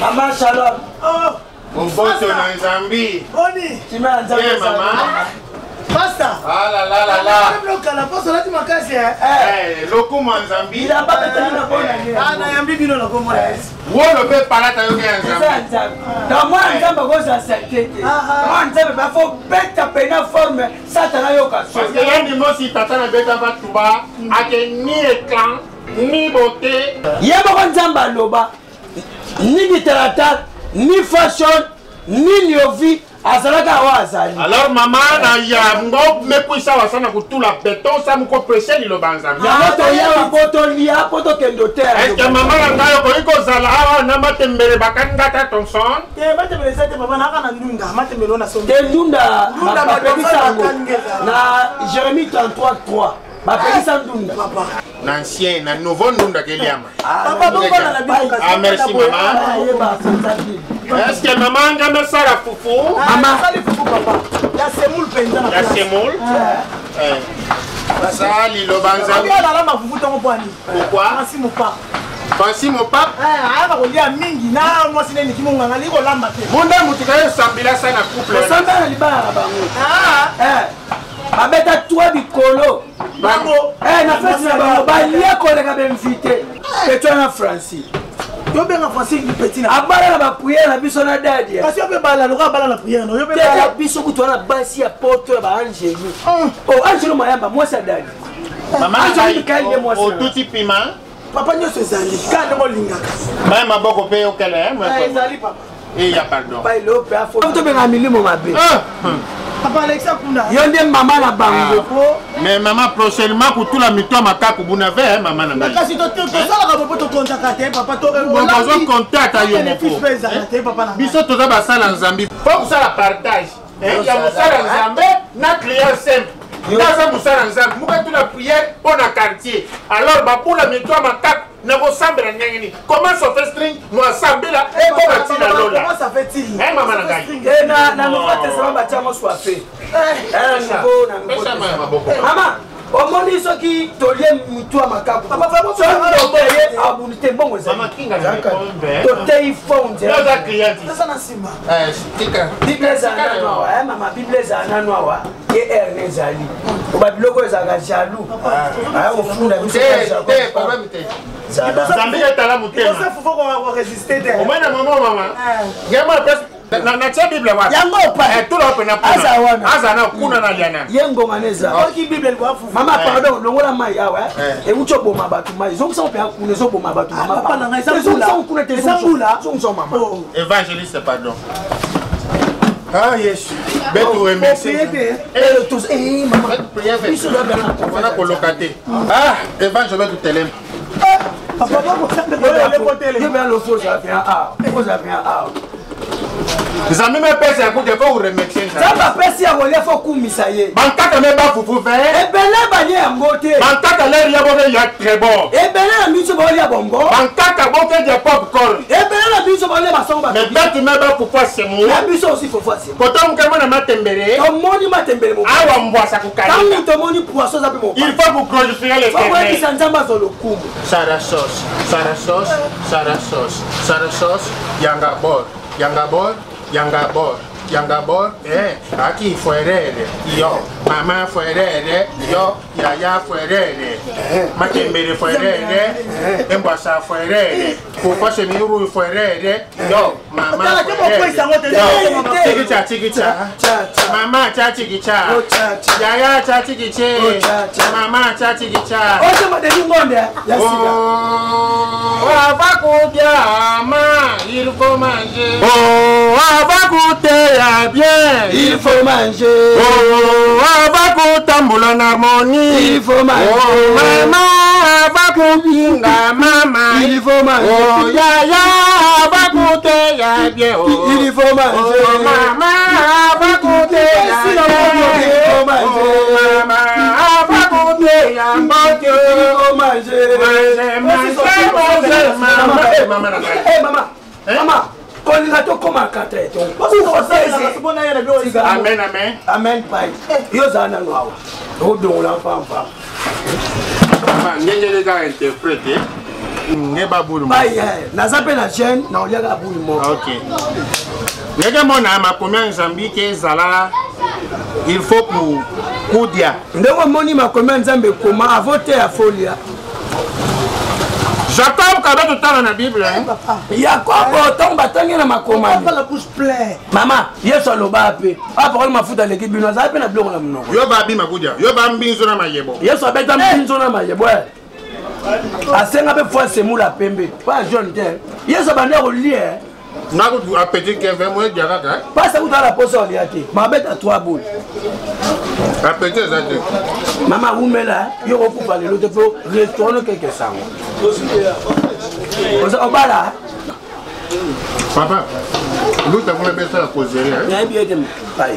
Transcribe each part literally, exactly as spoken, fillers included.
Maman Shalom. Oh. Mon boss en Zambie. Boni. Tu m'as entendu. Eh maman. Basta. Ah là là là là. Même le calapas, on a dit ma casse. Eh, loko en Zambie. Il a pas pété la bonne année. Ah, na yambi bino na komo la. Wo le peut parler ta yoke en Zambie. Dans moi, on a pas ça accepté. Moi, on a pas faut bête peine forme ça t'a yoka. Parce que y a des mots si tata na beta va tuba, a que ni écran, ni beauté. Yeba ko nzamba loba. Ni littérature, ni fashion, ni nyovi. Azalaka wa azali. Alors maman na ya ngo me puisa wasana kutula beton sa muko pressé ni lo banzambi. Ya moto ya poto lia poto kendo terre. Est-ce que maman na ngayo ko iko zala awa na matembele bakanga ta ton son? Ke matembele sete papa na kana ndunda matembele na sombe. Te ndunda ndunda na bakisa na Jérémie trente-trois trois. Bakisa ndunda papa. Na ancien na nouveau ndunda keliama. Papa donc on a la Bible. Ah merci maman. Est-ce que maman ngame sala fufu? Maman sali fufu papa. Ya semoule penza na. Ya semoule? Eh. Sali lo banzambi. Ya la ma fufu tongo bwani. Pourquoi? Merci mon papa. Fancy mon papa? Eh, aya ko lia mingi na moi sineni kimunga ngali ko lamba te. Munda mutika yo sambila sana couple. Sambila libara bango. Ah. Eh. Babeta toi bikolo. Bango. Eh na fête na bango ba lia ko le ka benvité. Petro na Francis. Yo benga Francis ni petit na. Abala na ba prière na biso na dadi. Parce que yo bala lo ka bala na prière no. Yo be bala biso ku tona basi ya poto ba Angelo. Oh Angelo mayamba moi sa dadi. Maman Angelo kaile moi sa. Au tout piment. Papa nyo se zali. Ka ndemo lingaka. Mai maboko pe yo kele moi. Eh zali papa. Et ya pardon. Ba ilo pe afo. To benga milimo mabe. Papa Alexa Kunda. Yonde maman na bango. Mais maman prochainement pour tout la mito makaku bunave hein maman na. Mais kasi to to sala ka popo to contacter papa to. Bon besoin contact ayo moko. Papa na. Biso to za basala nzambi. Faut que ça la partage. Hein ya musala nzambe na client simple. Dans musala nzambe muka tout la prière pour na quartier. Alors ba pour la mito makaku na go sambela nyangini. Comment ça fait string moi sambela et comment tu la lola. Comment ça fait-il? Hein maman na ngai. Et na na nous va tester ba tia mo soifé. Eh niveau na niveau. Maman, au monde iso ki tolie mutu amakabu. Papa vraiment so ndo paye abunite bongo za. Maman kinga na kombe. To tei phone je. Yo za client. Sasa na simba. Eh tika. Bible za nano eh mama Bible za nano wa. E er ne zali. Oba biloko za ga jaloux. Ah o funda biso za. Te papa mite. Zambi etala mutema. Ça faut qu'on résister derrière. Au moins na maman maman. Yama pesa na na tia Bible wapi? Yango pa. Eh tout là na kuna. Aza wana. Aza na kuna na liana. Yengo maneza. Oki Bible kwa fufu. Mama pardon, longola mai awa. E ucho boma batu mai. Zongo sa opea kuna zo boma batu mama. Papa na ngai sa zongo sa kuna te zambula. Zongo sa mama. Évangéliste pardon. Ah yes. Beto remercier. Eh tous eh mama. Prière. Biso do bela. On a colocaté. Ah, évangéliste tout telem. Papa bon ça le côté le. Yo bien le faux ça fait ah. Faux ça fait ah. Zami me pesa ya kude faut remercier ça. Ça va pesa ya wole faut kumisa ye. Bankaka me ba fufu fe. E bele bali ya ngote. Bankaka le ya bobe ya très bon. E bele na miso bali ya bongo. Bankaka boke de popcorn. E bele na miso bali ya basonga. Mais betu me ba fufu semu. La miso aussi fufu semu. Potom kama na matembele. To moni matembele mo. Awa mbwasa kukali. Tangi to moni poisson za pe mo. Il faut vous glorifier les Faut voir qui s'entamba sur le coup. Sara sauce, Sara sauce, Sara sauce, Sara sauce, yanga bor, yanga bor, yanga bor, yanga bor, eh, aki fuerere, yo, mama fuerere, yo, yaya fuerere, makembere fuerere, embasa fuerere, fufa semiru fuerere, yo, mama fuerere, yo, chikicha, chikicha, mama cha chikicha, yaya cha chikicha, mama cha chikicha. Oje madeni ngonde ya sika. On va couper ma, il faut manger. Oh, on va couper ya bien, il faut manger. Oh, on va couper moulin harmonie, il faut manger. Oh, maman, on va couper maman, il faut manger. Oh, ya ya, on va couper ya bien, il faut manger. Oh, maman, on va couper ya bien, il faut manger. Oh, maman, on va couper ya bon Dieu, il faut manger. Manger, manger, maman. Eh maman, eh maman, maman. Quand il a tout comme un quatre et tout. Amen, amen. Amen, pai. Yo zana noa. O don la femme. Maman, ngenge les gars interpréter. nge babulu baye naza pe na chaîne na oliaka bulu moko. OK. Ndenge mona makomia Nzambi ke ezala il faut pour kudia. Ndenge moni makomia Nzambe koma avote ya folia. J'attends quand même tout temps dans la Bible. Yakobo tomba tangi na makoma. Pas la bouche pleine. Maman, yeso loba pe. Ah parole mafuta leki bino za pe na bloko na mnoko. Yo ba bi makudia. Yo ba mbinzo na mayebo. Yeso abeta mbinzo na mayebo. Asenga pe fois semula pembe. Pas jeune terre. Yeso bande ko lié. Na ko appétit ke vingt mois diaka ka. Pas ça ku la pose au liate. Ma bête à trois boules. Appétit ça te. Maman umela yo ko kufa le lote po restaurant quelque sango. Oza obala. Papa. Nous t'avons la bête à la causerie. Ya bien dem pai.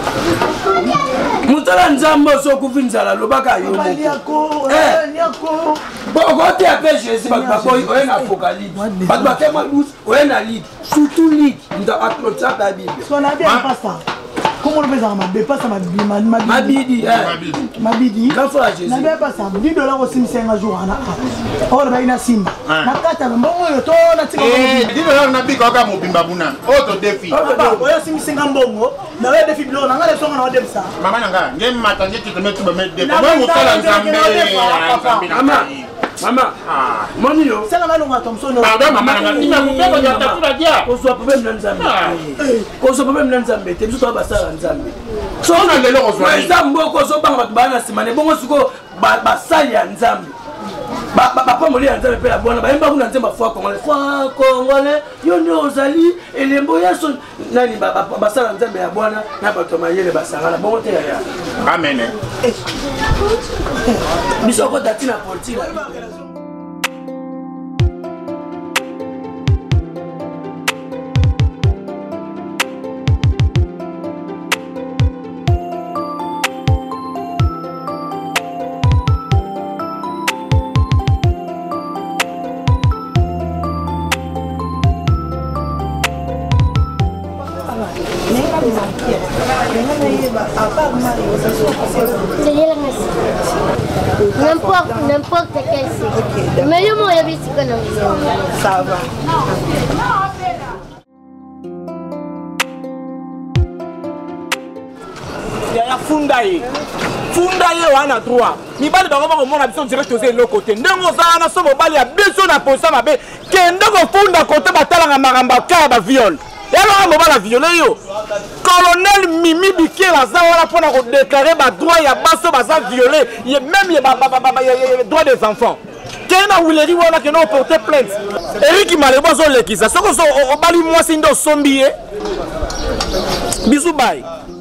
Mutala nzambo so kuvinzala lobaka yo moko. Niako, eh niako. Bon côté après Jésus ba ba boy oyen apocalypse. Ba ba tellement douce oyen na lit. Surtout lit dans approcha ta Bible. So na bien pas ça. Comment on fait ça ma pas ça ma ma Mabidi eh. Mabidi. Quand faut Jésus. Na bien pas ça. dix dollars aussi c'est un jour na. Oh ba ina simba. Na kata mbongo yo to na tika. Eh, dix dollars na biko ka mobimba buna. Auto défi. Papa, oyo simi singa mbongo. Na we défi blo na ngale songa na dem ça. Mama nanga, ngem matanje ki te mettre ba mettre défi. Moi mo sala Nzambe. Mama. Mama. Ah, moni yo. C'est la longa Thompson. Pardon mama nanga, ni ma kupeko ya takula dia. Ko so problème na Nzambe. Ko so problème na Nzambe, te biso ba sala Nzambe. So na lelo ko so. Kwa Nzambe ko so banga batu bana simane bongo suko ba sali ya Nzambe. Ba ba pa moli ya Nzambe pe la bona ba yemba kuna Nzambe foi congolais. Foi congolais, yo ni ozali elembo ya so nani ba ba sala Nzambe ya bona na bato mayele ba sala bongo te ya. Amen. Biso ko datina portila. N'importe, n'importe quel site. Mais le mot est vite que non. Ça va. Il y a Fundaye. Fundaye wana droit. Mi bali ba ko mona biso direct aux l'autre côté. Ndongo za na so mobali ya biso na posa mabe. Kende ko funda côté batala nga maramba ka ba viol. Alors on va violer yo. Colonel Mimi Bikela za wala pona ko déclarer ba droit ya baso baza violer, même ya ba droit des enfants. Kena wuleri wala que non porter plainte. Eric Malebo zo lekisa. Soko so obali mwasi ndo sombi e. Bisou bye.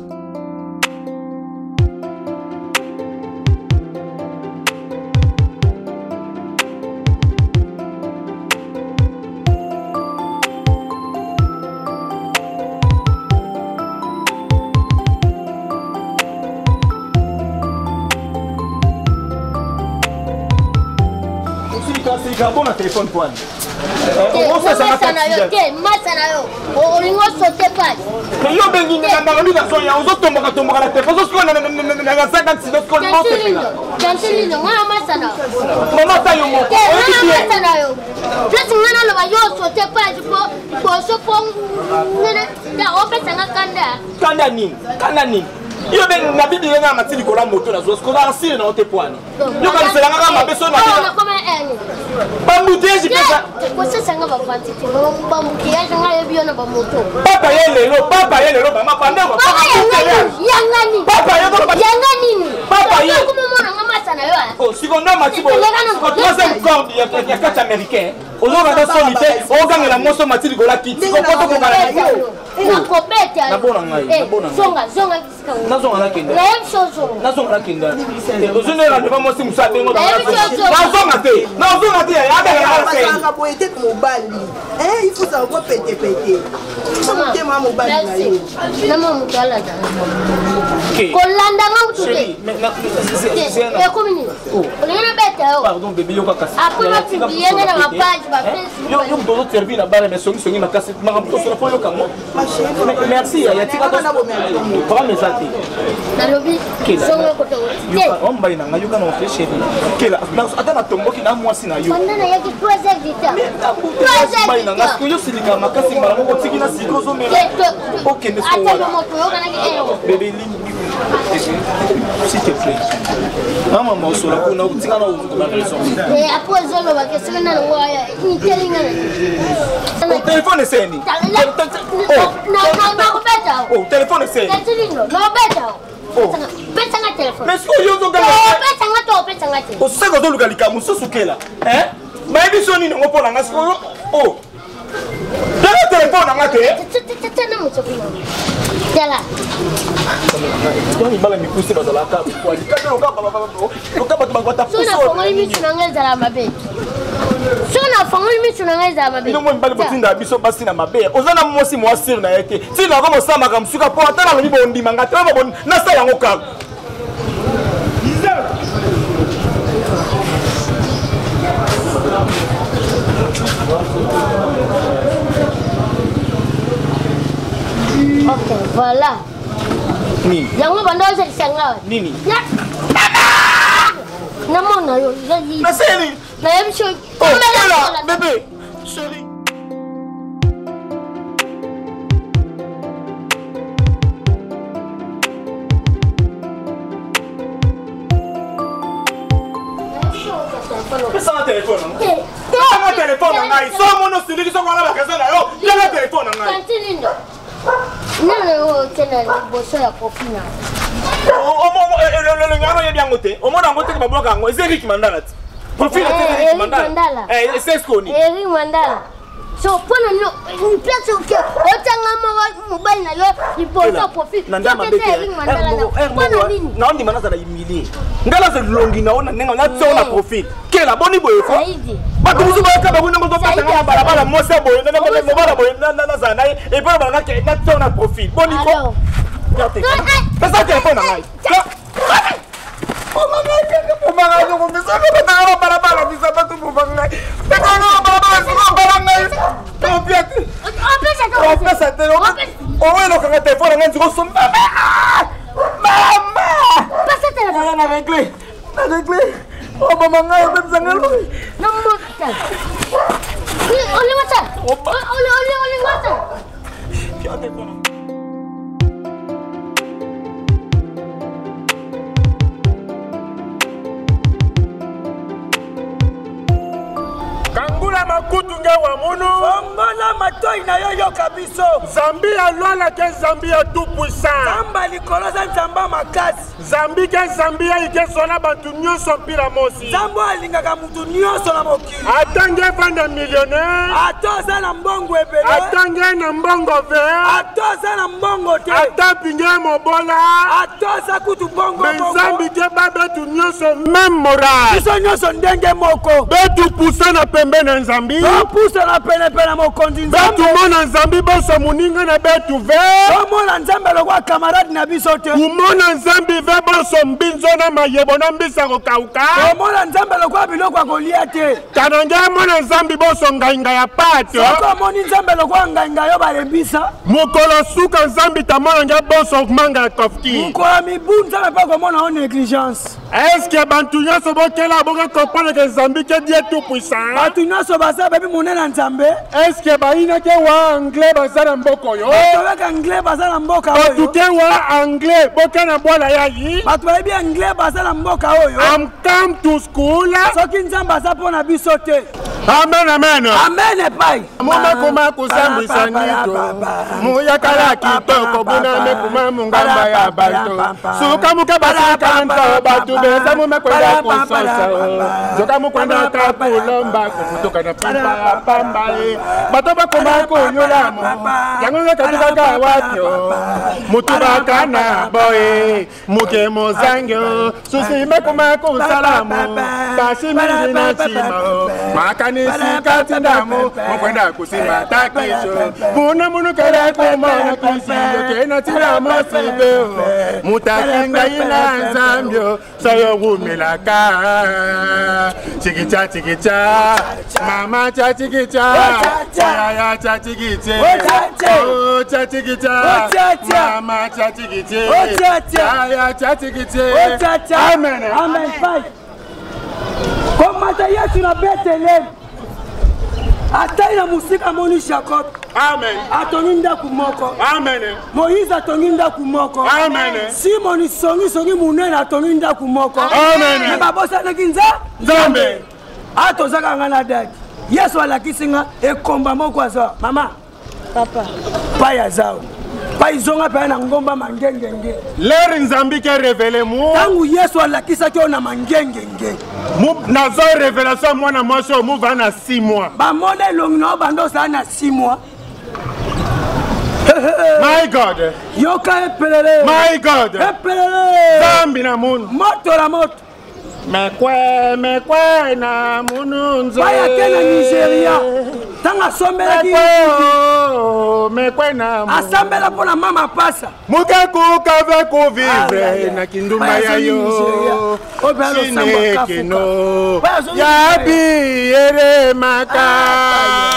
C'est un bon téléphone pour on ça ça OK, masana yo. O lingo sauter pas. Mais yo bengi na ngalo na so ya uzo tomboka tomboka na téléphone so na na na cinquante-six ko mo te. Jantili no ngana masana. Mama ta yo mo. Ngana masana yo. Just ngana lo ba yo sauter pas ko ko so pong. Nene da opesa ngakanda. Kanda nini? Kanda nini? Yo ben na bibi nga matili ko la moto na zo ko la sile na otepwani. Yo ka sela nga mabeso na. Na koma eni. Bambuteji pesa. Ko se sanga ba kwantiti. Bambuteji nga yebi na ba moto. Papa yele lo, papa yele lo ba mapande ko. Papa yanga nini? Papa yele lo. Yanga nini? Papa yele. Ko mo na masana yo. Oh, seconde matibo. Ko troisième corde ya ya quatre américain. Ozo na solité, o ganga la moso matili ko la kiti. Ko poto ko kala. Na kopete. Na bona ngai, na bona. Zonga, zonga kisika. Na zonga la kenda. Na yem shozo. Na zonga la kenda. Ozo ne la deva mosi musa tengo da. Na zonga te. Na zonga te ya ga la se. Sanga boete ko mobali. Eh, il faut ça ko pété pété. Sama te ma mobali na yo. Na mo mutala da. OK. Ko landa nga utuke. Chérie, maintenant c'est un. E ko mini. O le na bete o. Pardon bébé yo ka kasi. Après ma publier na ma page ba Facebook. Yo yo dodo servir na bare mais songi songi makasi makamto so na po yo kamo. Merci, il y a tika to. Comment me ça ti? Na lobby. Songo ko to. On va ina ngayo kana ofre chéri. Kela, ata na tombo ki na mwasi na yo. Banda na yaki project dita. Project ba ina ngasko yo silika makasi mara mo tiki na siko zo mela. OK, ne so. Ata moto yo kana ki ero. Bébé ligne. S'il te plaît. Maman mo so la ko na tika na uzu ba raison. Eh après zolo ba ke sina na waya. Ni telinga. O téléphone est saini. No no no beta. Oh, téléphone est saini. No beta. Beta nga téléphone. Mais ce que yo zo ga. Beta nga to beta nga te. O seko to luka lika muso sukela. Hein? Ma émission ni ngo pona ngasko. Oh. Dala téléphone nga te. Tena muso kuna. Dala. Toni bala mi pousse bazala ka. Kwa likata lo ka baba baba. Lo ka batu bagwata pousse. Sona fongoli mi tunanga zala mabe. Sona fongoli mi tunanga zala mabe. Ino mo mbali botinda biso basi na mabe. Ozana mosi mo asir na yeke. Ti na ko mo sama ka msuka po atala lo mi bondi manga. Tra bo na sa yango ka. Ok, voilà. Nini? Yango bando se sanga. Nini? Na. Na mona yo, zazi. Na seni. Na yemsho. Oh, là, bébé. Chérie. Pesa na téléphone. Pesa na téléphone ngai. So mono siliki so kwana bakasa na yo. Pesa téléphone ngai. Kantinindo. Nana yo tena boso ya kopina. O mo le le ngaro yebi angote. O mo na ngote ba bloka ngo. Ezeri ki mandala. Profil est Eric Mandala. Eh, c'est ce qu'on dit. Eric Mandala. So pono no une place où que otanga mo mobile na yo il pose profil. Nanda mabeke. Eric Mandala na. Pono nini? Na ndi manasa na humilier. Ngala se longi na ona nenga na tsona profil. Kela boni boye ko. Saidi. Bato musu ba ka ba kuna mo fa tanga bala bala mo se boye na na mo bala boye na na za na e pa ba na ke na tsona profil. Boni ko. Yate. Pesa téléphone ngai. Oh maman, oh maman, je me sens comme ça on bala bala bisa batu bubanga. Te ko no bala bala so bala ngai. To piate. On peut ça. On peut ça te lo. O bueno que téléphone ngai ko som. Mama. Pasa téléphone. Na réglé. Na réglé. Oh maman ngai même ça ngalo. Non mota. Oli mata. Oli oli oli mata. Piate ko. Kangula makutu nge wa munu. Fongola matoi na yo yo kabiso. Zambi alwala ke Zambi ya tout puissant. Zamba likoloza nzamba makasi. Zambi ke Zambi ya ike sona bantu nyonso mpila mosi. Zambo alingaka mutu nyonso na mokili. Atange vanda millionnaire. Atoza na mbongo ebele. Atange na mbongo vert. Atoza na mbongo te. Atapinge mobola. Atoza kutu bongo bongo. Zambi ke ba betu nyonso même moral. Biso nyonso ndenge moko. Betu pusa na pembe na Zambi. Pusa na pene pene mokonzi nzambe. Betu mona Zambi boso muninga na betu vert. Mona nzambe lokwa camarade na biso te. Umona Zambi ve boso mbinzo na mayebo na mbisa ko kauka. Mona nzambe lokwa biloko kolia te. Tananga mona Zambi boso ngainga ya pato. Soko moni nzambe lokwa ngainga yo balebisa. Mukolo suka Zambi tamona nga boso manga ya kofki. Mukolo mibunza na pa komona o négligence. Est-ce que bantu nyonso bokela boka comprendre que Zambi ke Dieu tout puissant? Bantu nyonso baza bebi monena nzambe. Est-ce que baina ke wa anglais baza na mboko yo? Bato ka anglais baza na mboka oyo. Bato ke wa anglais boka na bwala ya yi. Bato bebi anglais baza na mboka oyo. Am come to school. Soki nzambe aza pona biso te. Amen amen. Amen pai. Moma kuma kusambisa nito. Muya kala kitoko buna me kuma mungamba ya balto. Suka muka basika nta batu beza mu mekwenda kusosa. Zoka mukwenda kapulomba kufutoka na pampa pamba. Bato bakoma ko nyolamo. Yango ngakatika ka wapyo. Mutu bakana boy. Muke mozango. Susi mekuma ko salamu. Basi mimi na chimo. Makani nisi kati ndamu Mkwenda kusima takisho Muna munu kere kumona kusiyo Kena tira mosibeo Mutakinga ina nzambyo Sayo gumilaka Chikicha chikicha Mama cha chikicha Yaya cha chikiche Oh cha chikicha Mama cha chikiche Yaya cha chikiche Amen Amen fight Komata Yesu na Bethlehem Ataina musika moni Jacob Amen Atoninda kumoko Amen Moïse atoninda kumoko Amen Simon songi songi munene atoninda kumoko Amen Meba bosa nekinza Nzambe Ato zaka ngana dadi Yesu alakisinga ekomba moko aza Mama Papa Paya zao Paizonga pa na ngomba mangengenge Leri Nzambi ke révélé mu Tangu Yesu alakisa ki ona mangengenge Na zo révélation mwana mwasi mu va na six mois Ba mone longi na bando sa na six mois My God Yoka epelele My God Epelele Zambi na munu Moto la moto Mekwe mekwe na munu nzo Baya tena Nigeria Tanga sombela ki Mekwe na munu Asambela pona mama pasa Muke kuka ve kuvivre na kindumba ya yo Chine kino Yabi ere maka